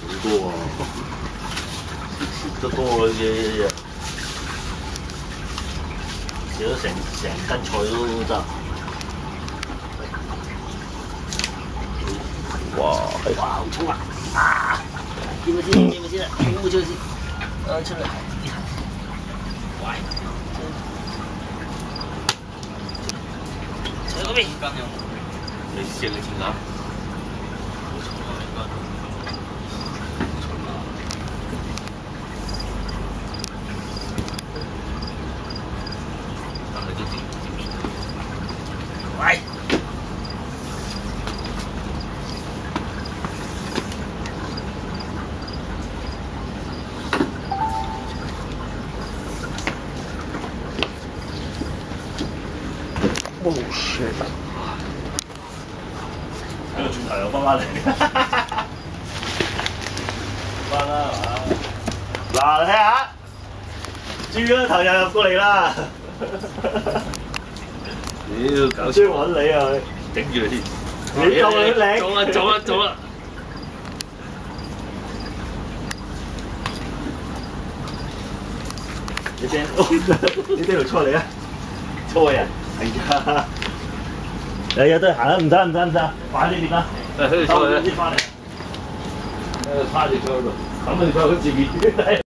好多啊，食得多嘅，食咗成斤菜都得。哇！哇，好重啊！啊！見唔見？見唔見啊？冇出先，出嚟。喂，扯嗰邊。你試下佢前眼。喂。Oh shit！ 喺個轉頭又翻嚟，翻啦係嘛？嗱，你睇下，豬嗰頭又入過嚟啦！屌，搞衰揾你啊！頂住佢先，你夠你靚！走啦走啦走啦！你邊？你邊度出嚟啊？錯人！係啊！日日都行啦，唔使，快啲點啦！收啲翻嚟，趴住坐喺度，等佢坐佢自己。